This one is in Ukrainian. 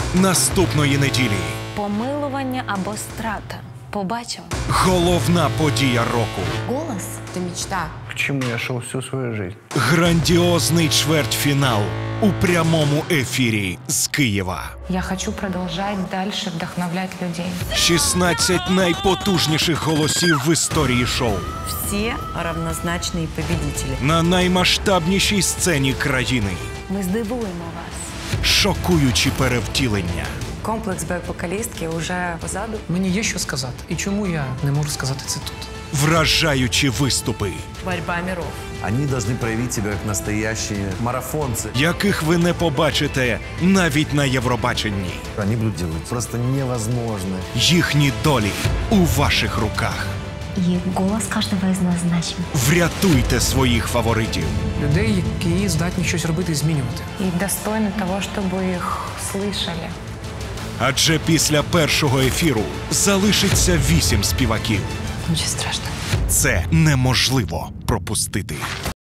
наступної неділі. Помилування або страта. Побачимо. Головна подія року. Голос – це мечта. К чему я шел всю свою жизнь? Грандіозний чвертьфінал у прямому ефірі з Києва. Я хочу продолжать дальше вдохновлять людей. 16 найпотужніших голосів в історії шоу. Все равнозначные победители. На наймасштабнішій сцені країни. Ми здивуємо вас. Шокуючі перевтілення. Комплекс бек-вокалістки уже позаду. Мені є що сказати. І чому я не можу сказати це тут? Вражаючі виступи, Борьба миров. Они должны проявить себя как настоящие марафонцы. яких ви не побачите навіть на Євробаченні. Они будут делать просто невозможно. Їхні долі у ваших руках. И голос каждого из нас значим. Врятуйте своїх фаворитів. Людей, які здатні щось робити і змінювати. И достойны того, чтобы их слышали. Адже після першого ефіру залишиться 8 співаків. Очень страшно. Це неможливо пропустити.